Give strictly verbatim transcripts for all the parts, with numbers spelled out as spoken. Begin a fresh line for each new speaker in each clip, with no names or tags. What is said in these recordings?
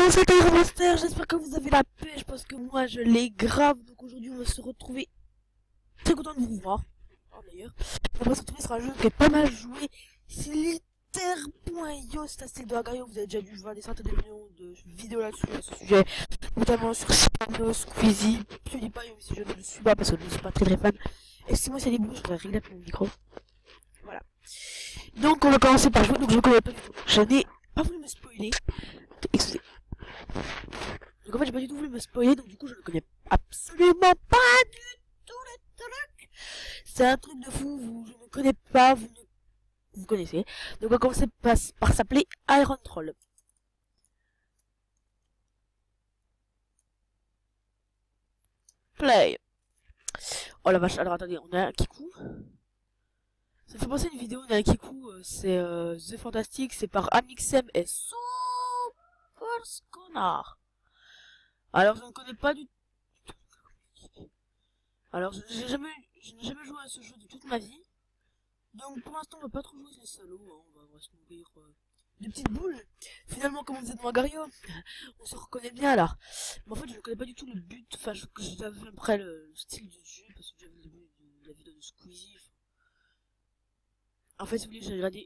c'est Tyron Master, j'espère que vous avez la pêche parce que moi je l'ai grave. Donc aujourd'hui on va se retrouver, très content de vous voir. Oh, d'ailleurs, on va se retrouver sur un jeu qui est pas mal joué, c'est l'Ether.io, c'est assez de Agario. Vous avez déjà dû voir des centaines de millions de vidéos là-dessus à ce sujet, notamment sur Chano, Squeezie, PewDiePie, même si je ne le suis pas parce que je ne suis pas très très fan. Excusez-moi, c'est les bruits, je voudrais régler mon micro. Voilà. Donc on va commencer par jouer, donc je ne connais pas du tout. Je n'ai pas voulu me spoiler. Excusez. Donc en fait j'ai pas du tout voulu me spoiler, donc du coup je ne connais absolument pas du tout le truc. C'est un truc de fou, vous, je ne connais pas, vous ne... vous connaissez. Donc on va commencer par, par s'appeler Iron Troll. Play. Oh la vache, alors attendez, on a un Kikou. Ça me fait penser à une vidéo, on a un Kikou, euh, c'est euh, The Fantastic, c'est par Amixem et Super Connard. Alors je ne connais pas du tout. Alors je n'ai jamais, je n'ai jamais joué à ce jeu de toute ma vie. Donc pour l'instant on va pas trop jouer les salauds, hein. on, va, on va se nourrir euh, de petites boules. Finalement comme on faisait dans Agario, on se reconnaît bien là. Mais en fait je ne connais pas du tout le but, enfin je, j'avais après le, le style du jeu, parce que j'avais le début de la vidéo de Squeezie. En fait si vous voulez j'ai regardé.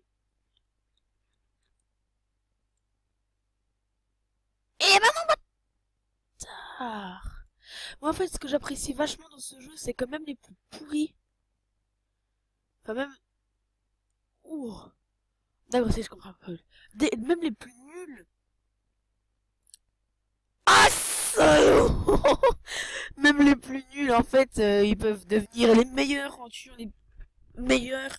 Et ben non bâtard. Moi en fait ce que j'apprécie vachement dans ce jeu c'est que même les plus pourris, enfin même... Ouh. D'accord, si je comprends un peu. Des, même les plus nuls. Ah, salaud. Même les plus nuls, en fait, euh, ils peuvent devenir les meilleurs en tuant les meilleurs.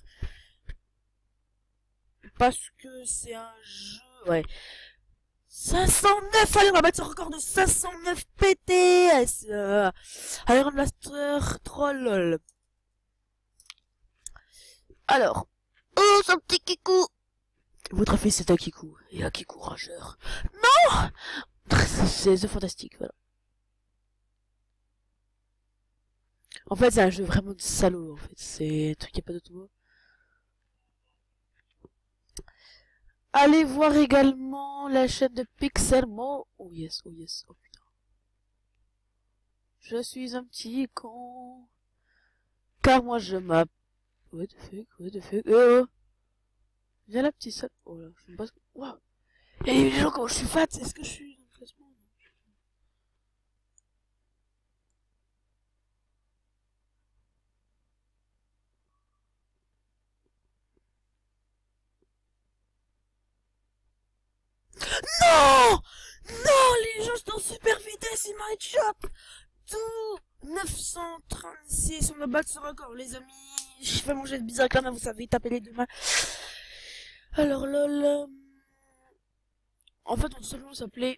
Parce que c'est un jeu, ouais. cinq cent neuf, allez, on va mettre ce record de cinq cent neuf P T S. Euh, Iron Blaster Troll. Alors. Oh, son petit Kikou. Votre fils c'est un Kikou. Et un Kikou rageur. Non! C'est The Fantastic, voilà. En fait, c'est un jeu vraiment de salaud, en fait. C'est un truc qui a pas d'autre mot. Allez voir également la chaîne de Pixelmo. Oh yes, oh yes, oh putain. Je suis un petit con. Car moi je m'appelle... What the fuck, what the fuck, oh, oh. Viens la petite salle. Oh là, je sais pas ce que... Waouh. Et les gens, comment je suis fat, est-ce que je suis dans le classement? Non! Non, les gens sont super vitesse, ils m'arrêtent shot. Tout neuf cent trente-six, on va battre ce record, les amis. Je fais mon jet de bizarre là, mais vous savez, taper les deux mains. Alors, lol. En fait, on tout simplement s'appelait...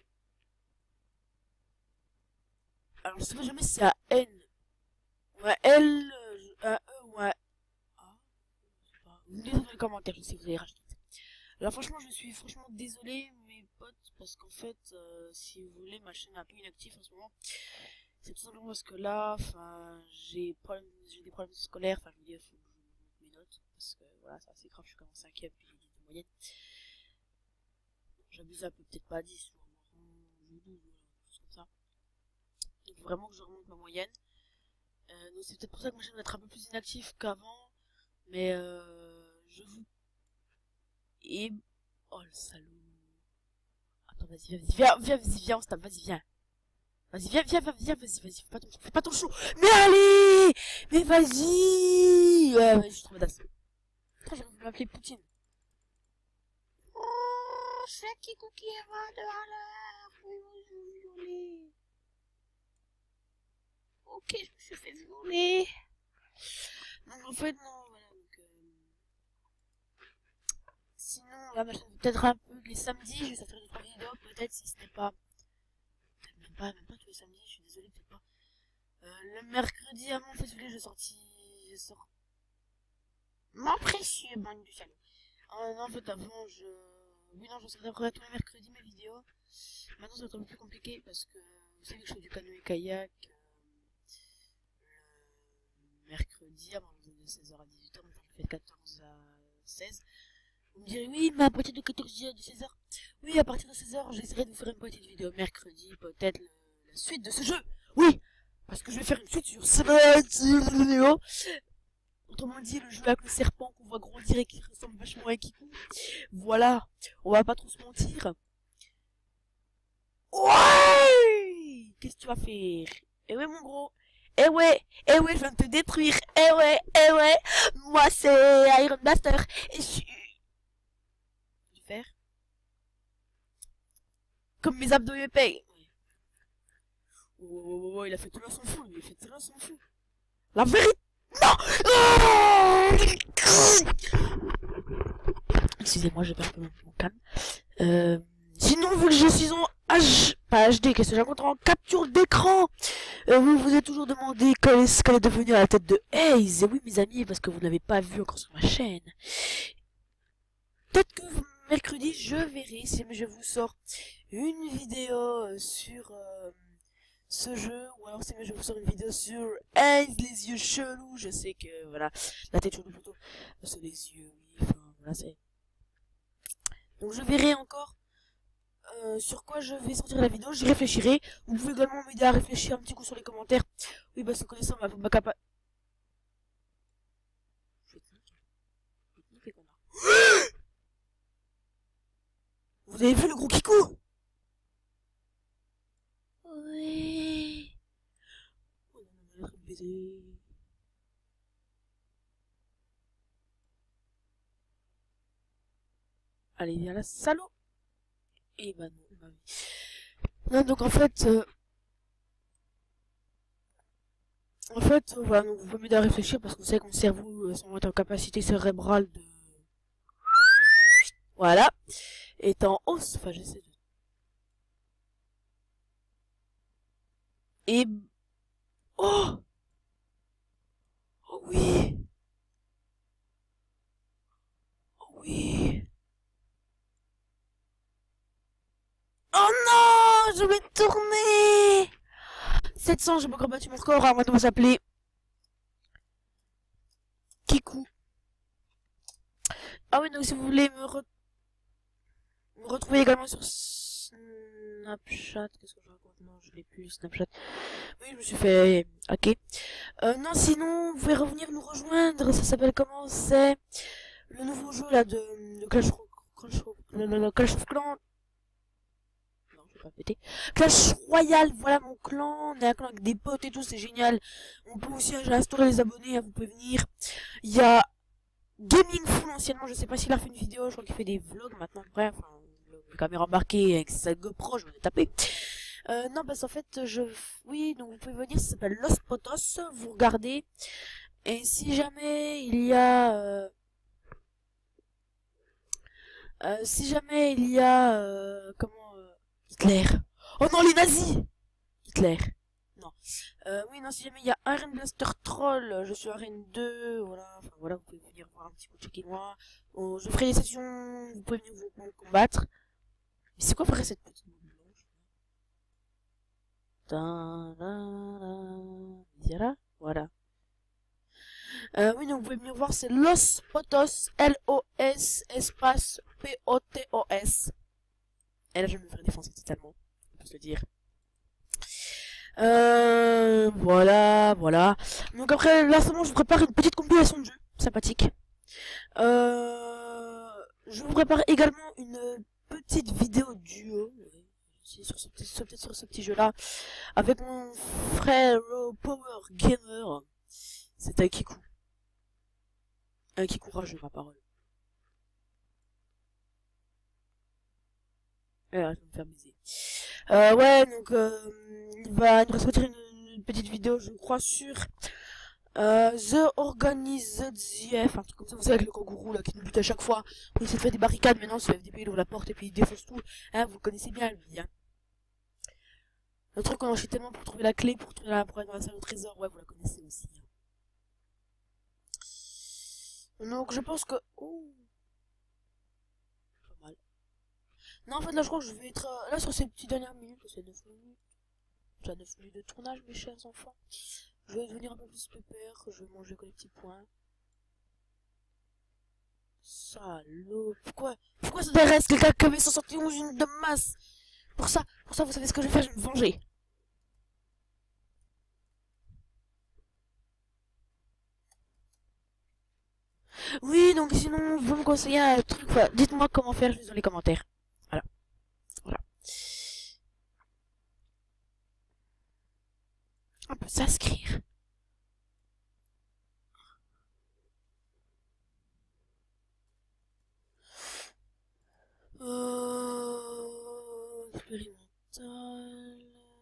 Alors, je sais pas jamais si c'est à N, ou à L, à E, ou à A. Je sais pas. Vous me dites dans les commentaires si vous avez racheté. Alors franchement je suis franchement désolé mes potes parce qu'en fait euh, si vous voulez ma chaîne est un peu inactive en ce moment. C'est tout simplement parce que là enfin j'ai j'ai des problèmes scolaires, enfin je veux dire faut que je monte mes notes parce que voilà c'est assez grave, je suis comme en cinquième puis j'ai dix de moyenne. J'abuse un peu, peut-être pas dix, j'ai douze, voilà, chose comme ça. Il faut vraiment que je remonte ma moyenne. Euh, donc c'est peut-être pour ça que ma chaîne va être un peu plus inactive qu'avant. Mais euh, je vous... Et... Oh le salaud. Attends, vas-y, vas-y, viens, viens, vas-y, viens, on se tape, vas-y, viens. Vas-y, viens, viens, viens, viens, vas-y, vas-y, fais pas ton show, fais pas ton show. Mais allez! Mais vas-y! Ouais, ouais, je suis trop badass. Putain, j'aurais voulu m'appeler Poutine. Oh, c'est qui Cookie Eva de Haller. Oui, oui, je veux violer. Ok, je me suis fait violer. Donc, en fait, non, voilà, donc, euh... sinon, là, ma chaîne peut-être un peu les samedis, je vais sortir deux trois vidéos, peut-être, si ce n'est pas... Peut-être même pas, même pas tous les samedis, je suis désolée, peut-être pas. Euh, le mercredi, avant, en fait, je j'ai sorti... J'ai sorti... Mon précieux, bande du salaud. Euh, non, en fait, avant, je... Oui, non, je sortais après tous les mercredis mes vidéos. Maintenant, c'est un peu plus compliqué, parce que... Vous savez que je fais du canoë-kayak... Euh... Le mercredi, avant de seize heures à dix-huit heures, maintenant je fais de quatorze à seize. Vous me direz, oui, mais à partir de quatorze heures, de seize heures. Oui, à partir de seize heures, j'essaierai de vous faire une petite vidéo mercredi, peut-être la suite de ce jeu. Oui, parce que je vais faire une suite sur cette vidéo. Autrement dit, le jeu avec le serpent qu'on voit grandir et qui ressemble vachement à Kiku. Voilà, on va pas trop se mentir. Ouais! Qu'est-ce que tu vas faire? Eh ouais, mon gros. Eh ouais, eh ouais, je viens de te détruire. Eh ouais, eh ouais. Moi, c'est Iron Blaster. Et je suis... Je vais faire comme mes abdos me payent. Oh, oh, oh, oh, il a fait tout là son fou, il a fait tout là son fou. La vérité. Non! Oh, excusez-moi, je perds un peu mon calme. Euh, sinon, vu que je suis en H... Pas H D, qu'est-ce que j'ai rencontré en capture d'écran, euh, vous vous êtes toujours demandé quelle est, qu'elle est devenue à la tête de Haze. Et oui, mes amis, parce que vous ne l'avez pas vu encore sur ma chaîne. Peut-être que mercredi, je verrai si je vous sors une vidéo sur euh, ce jeu, ou alors si je vous sors une vidéo sur Haze, les yeux chelous. Je sais que, voilà, la tête chelou plutôt, c'est les yeux, oui, enfin, voilà, c'est... Donc je verrai encore Euh, sur quoi je vais sortir la vidéo, j'y réfléchirai. Vous pouvez également m'aider à réfléchir un petit coup sur les commentaires. Oui, bah, c'est connaissant ma, ma capa... Vous avez vu le gros Kiku? Oui. Oh non, non, non, baiser. Allez, viens là, salaud. Et bah non, bah oui. Non, donc en fait... Euh... En fait, euh, voilà, donc vous pouvez m'aider à réfléchir parce qu'on sait que mon cerveau, euh, son en capacité cérébrale de... Voilà. Est en hausse. Enfin, j'essaie de... Et... Oh! Oh oui! Oh oui! Oh non! Je vais tourner! sept cents, j'ai encore battu mon score. Alors maintenant, on va s'appeler... Kiku. Ah oui, donc si vous voulez me, re... me retrouver également sur Snapchat. Qu'est-ce que je raconte? Non, je l'ai plus, Snapchat. Oui, je me suis fait hacker. Euh, non, sinon, vous pouvez revenir nous rejoindre. Ça s'appelle comment? C'est le nouveau jeu là de, de Clash, Clash, le, le, le Clash of Clans. Non, je vais pas péter. Clash Royale, voilà mon clan. On est un clan avec des potes et tout, c'est génial. On peut aussi instaurer les abonnés, hein, vous pouvez venir. Il y a Gaming Full anciennement, je sais pas s'il a fait une vidéo, je crois qu'il fait des vlogs maintenant, bref, enfin, une caméra embarquée avec sa GoPro, je vais le taper. Euh, non, parce qu'en fait, je, oui, donc vous pouvez venir, ça s'appelle Los Potos, vous regardez, et si jamais il y a, euh, euh, si jamais il y a, euh, comment, euh, Hitler. Oh non, les nazis! Hitler. Non. Euh, oui, non, si jamais il y a Iron Blaster Troll, je suis Arène deux, voilà, enfin voilà, vous pouvez venir voir un petit peu, checker moi. Oh, je ferai des sessions, vous pouvez venir vous, vous combattre. Mais c'est quoi ferait cette petite boule blanche? Voilà. Voilà. Euh, oui, donc vous pouvez venir voir, c'est Los Potos, L O S, espace P O T O S. Et là, je vais me faire défoncer totalement, on peut se le dire. Euh, voilà, voilà. Donc après, là, seulement, je vous prépare une petite compilation de jeux sympathique. Euh, je vous prépare également une petite vidéo duo, sur ce petit, peut-être sur ce petit jeu-là, avec mon frère Power Gamer. C'est un Kiku. Un Kiku rageux, ma parole. Et là, je vais me faire baiser. Euh, ouais, donc, euh, il va nous sortir une, une petite vidéo, je crois, sur euh, The Organized Z F, un truc comme ça, vous savez, avec le kangourou, là, qui nous bute à chaque fois. On essaie de faire des barricades, maintenant, c'est le F D P, il ouvre la porte et puis il défonce tout. Hein, vous connaissez bien, lui, hein. Le truc qu'on enchaîne tellement pour trouver la clé, pour trouver la, pour aller dans la salle au trésor, ouais, vous la connaissez aussi. Hein. Donc, je pense que... Oh. Pas mal. Non, en fait, là, je crois que je vais être... Euh, là, sur ces petites dernières minutes, c'est neuf minutes. J'ai neuf minutes de tournage, mes chers enfants. Je vais devenir un peu plus pépère, je vais manger que les petits points. Salaud. Pourquoi Pourquoi ça reste quelqu'un qui avait soixante et onze unités de masse? Pour ça, pour ça, vous savez ce que je vais faire? Je vais me venger. Oui, donc sinon, vous me conseillez un truc, voilà. Dites-moi comment faire juste dans les commentaires. Voilà. Voilà. On peut s'inscrire. Euh... Expérimental...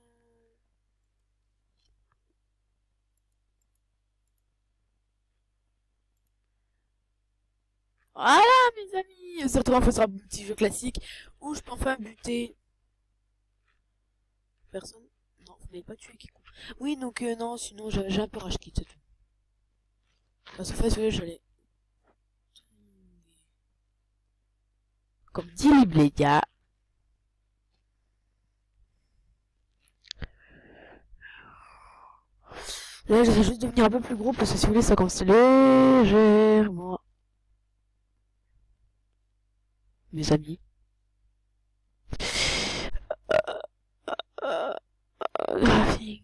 Voilà, mes amis. Surtout, on fera un petit jeu classique où je peux enfin buter personne. Non, vous n'avez pas tué Kikou. Oui, donc euh, non, sinon j'ai un peu rage quitte, c'est tout. Parce que fait, j'allais comme dit Lib, les gars. Là, je vais juste devenir un peu plus gros parce que si vous voulez, ça commence légèrement. Mes amis. Euh, euh, graphique.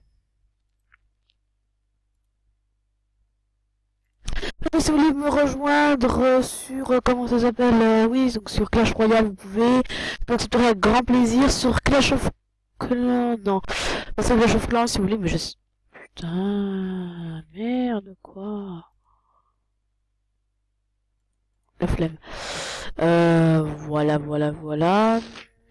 Si vous voulez me rejoindre sur, euh, comment ça s'appelle, euh, oui, donc sur Clash Royale, vous pouvez. Donc c'est avec grand plaisir sur Clash of Clans, non. Pas sur Clash of Clans si vous voulez, mais je... Putain, merde, quoi. La flemme. Euh, voilà, voilà, voilà.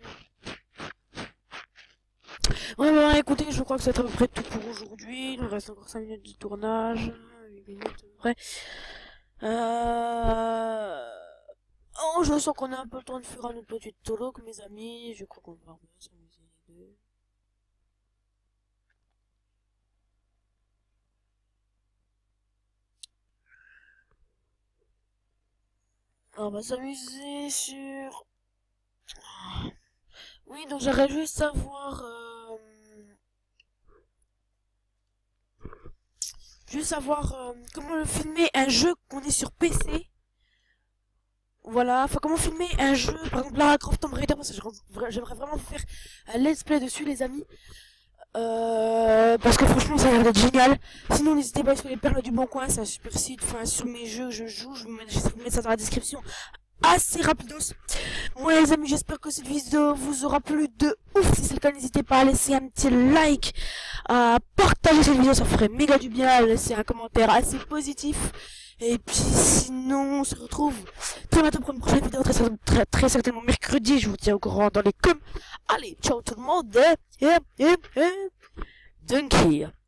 Ouais, bah, écoutez, je crois que c'est à peu près tout pour aujourd'hui. Il nous reste encore cinq minutes de tournage. huit minutes à peu près. Euh... Oh, je sens qu'on a un peu le temps de faire un autre petit talk, mes amis. Je crois qu'on va bien s'amuser les deux. On va s'amuser sur... Oui, donc j'aimerais juste savoir... Euh... Juste savoir euh, comment filmer un jeu qu'on est sur P C. Voilà, enfin comment filmer un jeu, par exemple Lara Croft Tomb Raider, parce que j'aimerais vraiment faire un let's play dessus, les amis. Euh, parce que franchement ça a l'air d'être génial. Sinon n'hésitez pas sur les perles du bon coin, c'est un super site, enfin sur mes jeux que je joue, je vous mets, je vais vous mettre ça dans la description assez rapidos. Moi les amis, j'espère que cette vidéo vous aura plu de ouf. Si c'est le cas, n'hésitez pas à laisser un petit like, à partager cette vidéo, ça ferait méga du bien, à laisser un commentaire assez positif. Et puis sinon on se retrouve très bientôt pour une prochaine vidéo, très, très, très certainement mercredi, je vous tiens au courant dans les coms. Allez, ciao tout le monde, et, et, et, et, Dunky.